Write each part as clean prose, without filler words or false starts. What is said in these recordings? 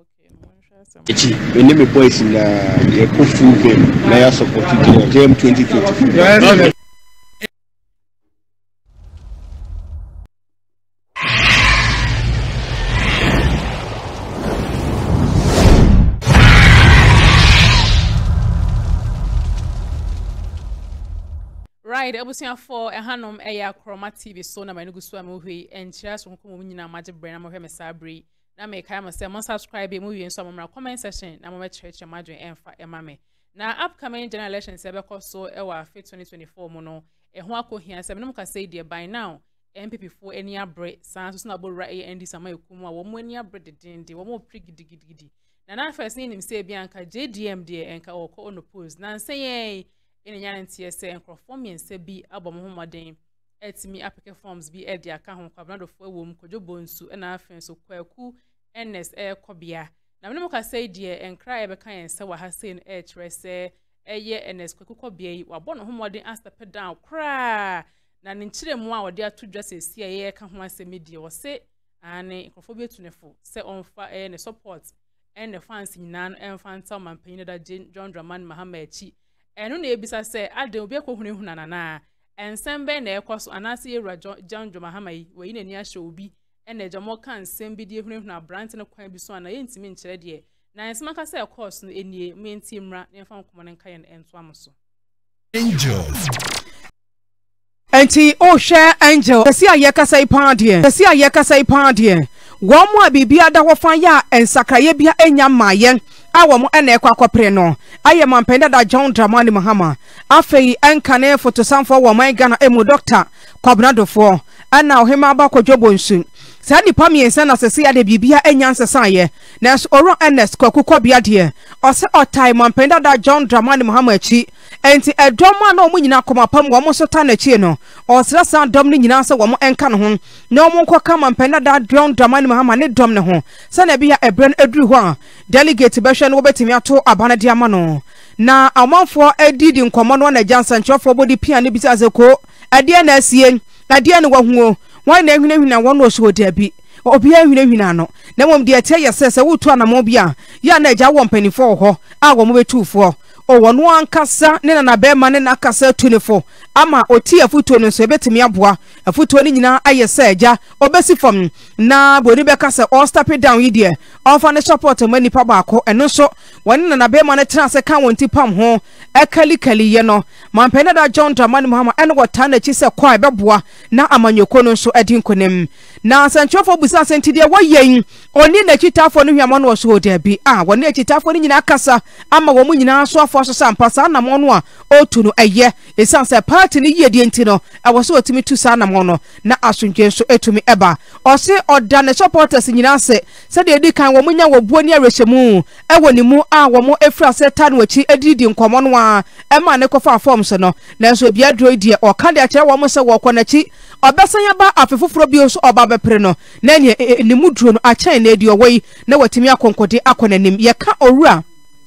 When me boys in the full game, now support game 2020. Right, ebusia for ehanom eya chroma TV so na manugu so amohwe enchira so nko mu nyina mage brand na mohwe mesabri na me kai say mo subscribe mu wi nso mo comment section na mo cheche madwen emfa emame na upcoming general elections ebekọ so ewa 2024 mu no eho akohia se me ka say dey by now MPP for any abre san so na bora NDC sama ekumu a wo mo ani abre dedende wo mo prigidigidi na first nim say bianka JDM dey enka wo ko onopose na say in yan TSA and conforming se bi abom homoden etimi apeke forms bi e dia ka ho kwabnado fo ewom kojobo nsu na afen so kwaku NS kobia na me ka say die enkra e be kan yen se wa ha say e kire se eye NS kwaku kobia yi wabon homoden astep down kra na ne nkire mu a wode atu dwase si ye ka ho asemi die wo se ane nkofo bi tunefo se onfa ne support and the fans nyina enfanta mampanyin da John Dramani Mahama echi enu na ebisa se ade obi ekohunehuna na ensembe na ekoso anase yewra John Mahama yi we ni ahye obi ena ejamo kan sembi die hunehuna brand ne kwan bi so na yentimi nkyere de na ensema ka se ekoso no enie menti mra ne fa nkomo ne nkaye ento amoso Angel Enti o share Angel esi ayekasa ipandie wo mo abibia da wo fan ya ensakraye bia enya maye awo mo ena ekwa kwapre no aye mampenda da John Dramani Mahama afei enkane fotosamfo wo man Ghana emu doctor kwabnadofo ana ohema ba kwadwobo nsu sa nipa miensa na sese ya de bibia enya nsesaye na oro NS kwakukobia de ose otai mampenda da John Dramani Mahama echi enti edoma na omu nyina komapam wo mo so ta na chi no osra san dom ni nyina se wo mo enka no ho na omu nkoka mampenda da John Dramani Mahama ne dom ne ho sa na bia ebren eduru ho a delegate behwe no obetimi ato abana de ama no na amanfo edidi nkomo no na jansa nchofo bodi pia ne bisa azeko ade na asie ade ne wahuo wan na hwinahwina won no so dabi obi ahwinahwina no na mom de ate yesese wutu anamo bia ya na agya wo mpanifo ho a wo mo betufo o wono ankasa ne na be ma ne na kasa 24 ama oti afutuo no so betimi aboa afutuo ni nyina ayese agya obesi fom na boni be kasa all step down yidie ofa ne support mani pa baako eno so woni na be ma ne tra se kan wonti pam ho ekali ye no mampene da John Dramani Mahama eno wota na chi se kwa beboa na amanyoko no so edi nkonem na sanchofo busa sentide wayen oni na chitafo no hwamo no so odabi woni chitafo ni nyina kasa ama wo mu nyina so afo so sampasa na mo no a otu no eye esanse party ni yedie ntino awoso otimi tu sa na mo no na asundwe so etumi eba ose oda ne supporters nyina se de edi kan wo munya wo buo ni arehemu ewo ni mu wo mo efra se ta no achi edidi nkomo no a ema ne kofa forms no na so bia droidie o ka de a kire wo mo se wo konachi obesanya ba afefoforo bi so oba bepre no na ni mu duro no a chen na edi owei na watimi akonkode akonanim ye ka owura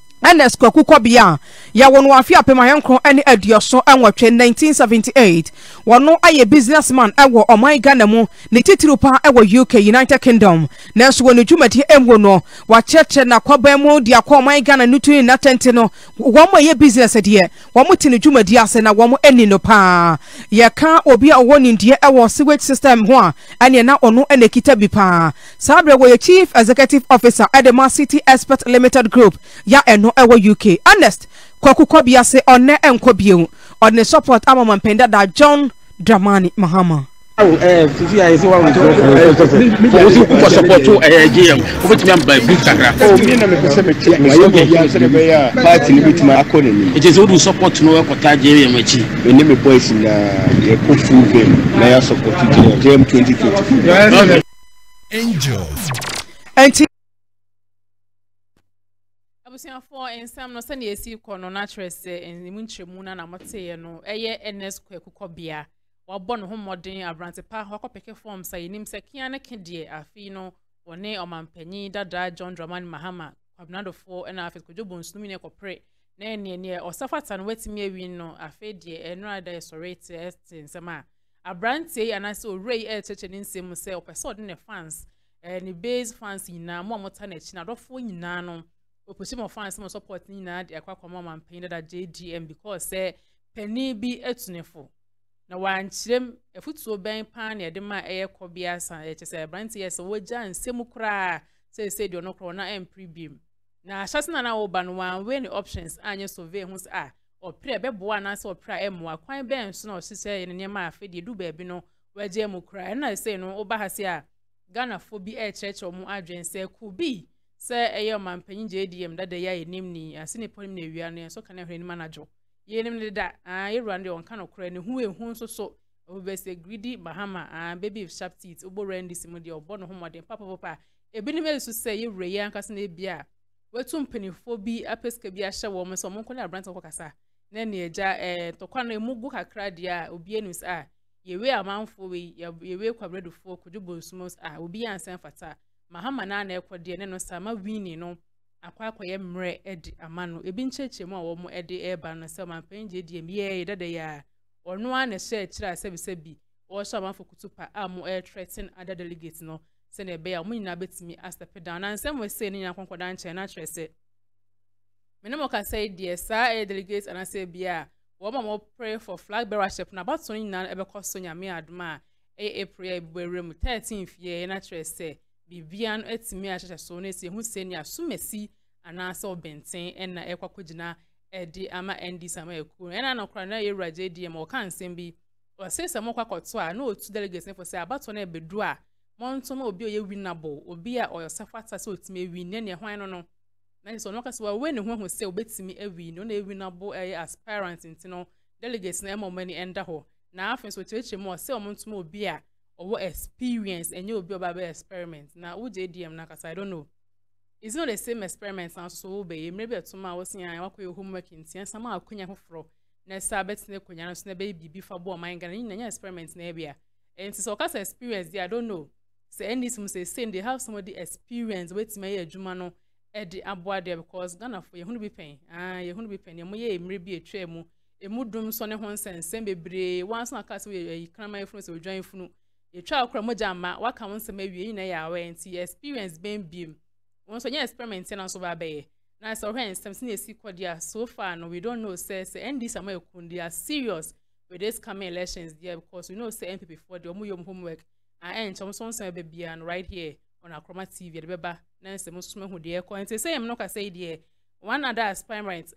NS kwakukobia ya wonu afia pema yankro ene adioso enwotwe 1978 wono aye businessman ewo oman Ghana mu ne titiru pa ewo UK United Kingdom na so wonu dwumadi emwo no wa cheche na kwaba mu dia kwa oman Ghana nutu na tente no wo mo ye business de wo mo tini dwumadi ase na wo mo eni no pa ye ka obi a woni ndie ewo sewage system ho a ene na ono ene kita bi pa sabre wo ye chief executive officer Edema City Expert Limited Group ya eno ewo UK honest kwakukobia se onne enkobie onne support amama mpenda da John Dramani Mahama fifi ayi se wa wo for support to GM obetimi am by big sakra mi na me pese me check me so ya se be ya party ni bitimi akone ni it is would support no ekota GM achi eni me boys na ye ko full game na ya support GM 2020 Angel for in some no send ye see kono naturese en munchemu na moteye no eye NS kwakukobia wabon ho modern abrante pa hokopeke form say nim se kia ne kedie afi no woni omampanyi dada John Dramani Mahama kwabnado fo na afi kojobo nsumi ne kopre na ene osafata no wetimi awi no afi de enra da sorete nsema abrante anase orei cheche nsem se opeso de ne fans ni base fans nyinaa mo amota na chi na dofo nyinaa no opposition of fans mo support nyinaa de akwa mama mpanin da JDM because pani bi etunefo na wanchirem efutuo ben pan na de ma kobia san chese branti yes wogya nsemu kura say de onokro na preview na ahyasena na wo ba no wan we ni options anye survey hu se opre beboa na se opra emoa kwan ben so na ohise ne ma afedi du ba bi no wagye mu kura na say no oba ha se Ghana fo bi church omu adwen se ku bi se mampanyin JDM dada ya enim ni asine ponim na ewia no so kana hwani manager yenim ne da yerande on kana kura ne hu ehu so obese greedy Mahama baby sharp teeth obo NDC mu de obo no homoden papa ebinim esu se yewure yan kase na bia wetu mpanifo bi apeska bi ahye wo mo so mo nkone abrant ko kasa na ne eja tokwa na emugu kakra dia obi enus yewe amanfo we yewe kwabredufo kudubo nsumos obi ansan fata Mahama na ekode ne no sama wini no akwa mre edi amano ebi ncheche mu a wo mo edi eba no se mampan JDM ye dada ya ono a na hye kira sebi wo so amanfo kutupa mo threaten other delegates no se na be ya mo nyina betimi astep down na nsem we se ni nyakonkoda nche na trese menemo ka say die sa delegates ana se bia wo mo pray for flag bearership na bato nyina ebekoso nyame adoma April ebuerem 13th ye na trese bibian etimi ahyehyɛ so na esi hu se ni asumesi ana se obenten na ekwakogina edi ama NDC ama eku na na kora na yewura JDM o kan nsem bi o se se mo kwakoto na otu delegates for say abato na ebedu montom obi oye winnable obi a oyosafata se otimi win ne hwan no na so no kase wa we ne hu se obetimi win no na winnable aspirant ntino delegates na emo mani enda ho na afin so cheche mo se omontom obi a owo experience enye obi oba experiment na wo JDM na kasa I don't know it's not the same experiment na so be maybe etuma wo sin an wakoye homework ntia sama akonya hofro na sa betine konya no so na be bibi fa bo man Ghana ni na experiment na bia enti so kasa experience I don't know say NDC say they have somebody experience wetin may adwuma no edi aboa there because Ghana for yehunu bi pen yehunu bi pen mo ye emre bi etwa mu emudum so ne ho nsensem bebre once na kasa we kraman funu so odwan funu etwa akora moja ma waka won nsem awie na ya we enti experience ben biem won so nya experiment na so ba be na so hwen nsem sin esi kodia so far no we don't know say NDC am ekundi are serious with this coming elections there because we know say NPP for the omuyom homework and Thompson say be right here on Akroma TV the beba na nsem so hu de ko enti say em no ka say de one other aspirant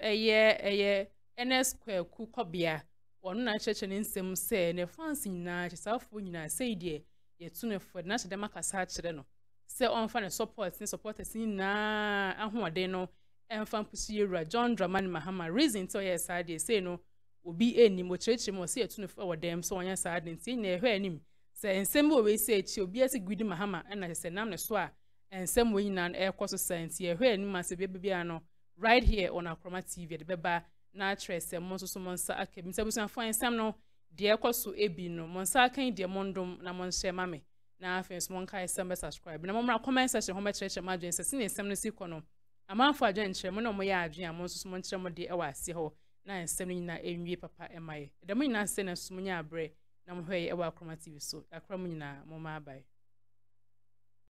NS square ku kobia onu na cheche ne nsem say ne fans nyina chisafo nyina say de yetu ne for na chede makasa kire no say on fa ne supporters nyina ahoɔden no emfa mpusi yewura John Dramani Mahama reason to yes side say no obi eni mo cheche mo say yetu ne for dem so onya side nti na ehwe anim say nsem wo we say chi obi ase gwidi Mahama na say nam ne so a nsem wo nyina ekoso science ehwe anim ase bebia no right here on Akroma TV the beba na trese mo so monsa akemi sabusan fan sam no de ekoso ebi no monsa kan de mondom na monhye mame na afenso monka isem subscribe na momra comment section ho mecheche ma adwen sese ne nsem no si kono amanfo adwen kyerɛ mo na mo ya adwen a mo so monkyerɛ mo de ewa ase ho na nsem no nyina enwie papa emaye de mo nyina se na so mo nya abre na mo hwɛ ewa Akroma TV so akra mo nyina mo ma abai